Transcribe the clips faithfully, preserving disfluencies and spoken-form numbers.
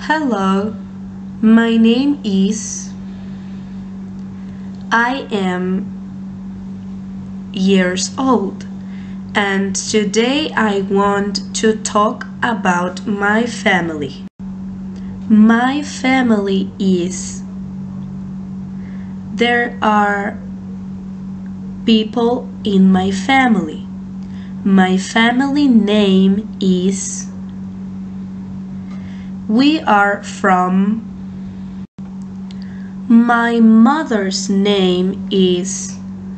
Hello, my name is. I am years old, and today I want to talk about my family. My family is. There are people in my family. My family name is. We are from. My mother's name is.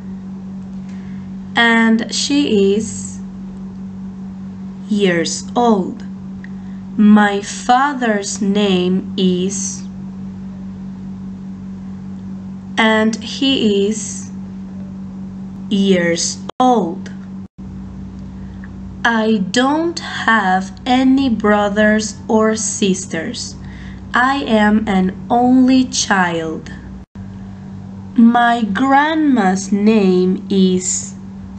And she is years old. My father's name is. And he is years old. I don't have any brothers or sisters. I am an only child. My grandma's name is.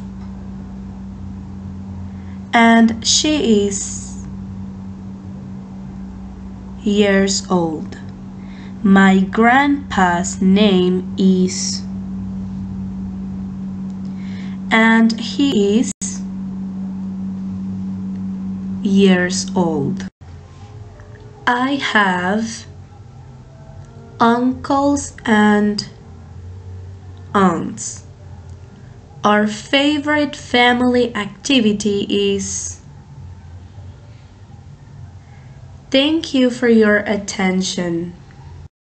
And she is years old. My grandpa's name is. And he is years old. I have uncles and aunts. Our favorite family activity is. Thank you for your attention.